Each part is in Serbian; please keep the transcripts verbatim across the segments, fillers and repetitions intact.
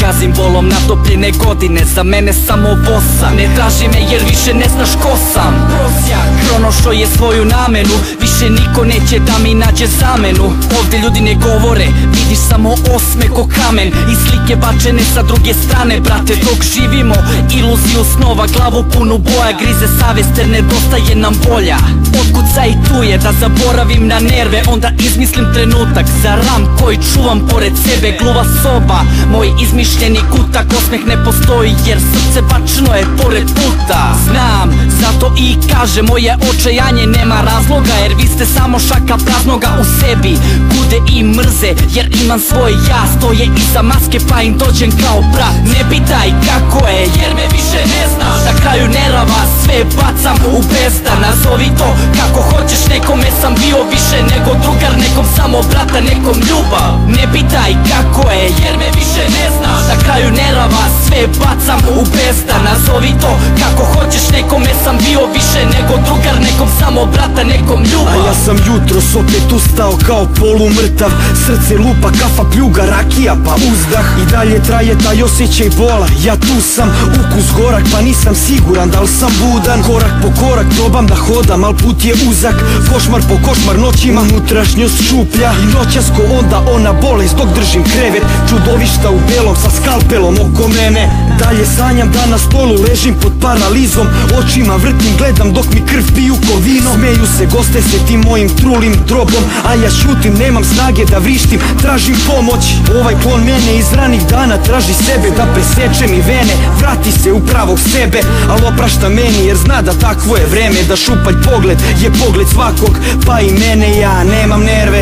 gazim volom natopljene godine, za mene samo vosa. Ne traži me jer više ne znaš ko sam. Prosjak pronašao je svoju namenu, više niko neće da mi nađe zamenu. Ovdje ljudi ne govore, vidiš samo osme ko kamen i slike bačene sa druge strane, brate. Dok živimo iluziju snova, glavu punu boja, grize savest jer nedostaje nam volja. Otkuca i tu je da zaboravim na nerve, onda izmislim trenutak za ram koji čuvam pored sebe. Gluva soba, moj izmišljeni kutak, osmeh ne postoji jer srce bačno je pored puta. Znam, zato i kaže moje očajanje nema razloga, jer vi ste samo šaka praznoga u sebi. Kude i mrze jer imam svoj ja, stoje iza maske pa im dođem kao brat. Ne pitaj kako je jer me više ne znaš, na kraju nerava sve bacam u bezdan. Nazovi to kako hoćeš, nekome sam bio više nego drugar, nekom samo brata, nekom ljubav. Ne pitaj kako je jer me više ne znaš, na kraju nerava sve bacam u bezdan. Nazovi to kako hoćeš, nekome sam bio više nego drugar, nekom samo brata, nekom ljubav. A ja sam jutros opet ustao kao polumrtav, srce lupa, kafa pljuga, rakija pa uzdah. I dalje traje taj osjećaj bola, ja tu sam, ukus gorak pa nisam siguran da li sam budan. Korak po korak probam da hodam, al put je uzak, košmar po košmar noćima, unutrašnjost šuplja. I noćas ko onda ona bolest dok držim krevet, čudovišta u belom sa skalpelom oko mene. Dalje sanjam da na stolu ležim pod paralizom, očima vrtim, gledam dok mi krv piju ko vino. Smeju se goste se tim mojim trulim drobom, a ja šutim, nemam snage da vrištim, tražim pomoć. Ovaj klon mene iz ranih dana traži sebe, da preseče mi vene, vrati se u pravog sebe. Al oprašta meni jer zna da takvo je vreme, da šupalj pogled je pogled svakog, pa i mene, ja nemam nerve.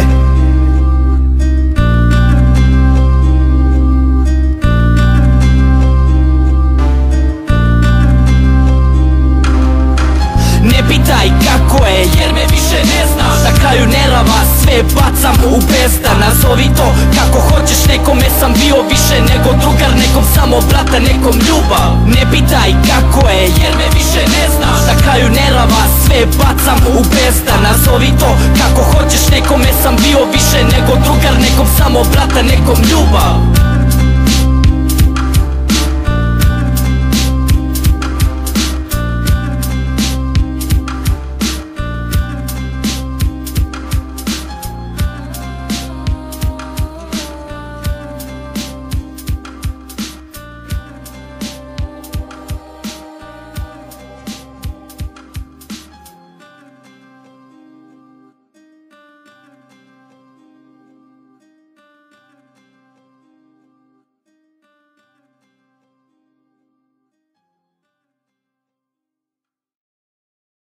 Ne pitaj kako je jer me više ne znaš, na kraju nerava sve bacam u bezdan. Nazovi to kako hoćeš, nekome sam bio više nego drugar, nekom samo brata, nekom ljubav. Ne pitaj kako je jer me više ne znaš, na kraju nerava sve bacam u bezdan. Nazovi to kako hoćeš, nekome sam bio više nego drugar, nekom samo brata, nekom ljubav.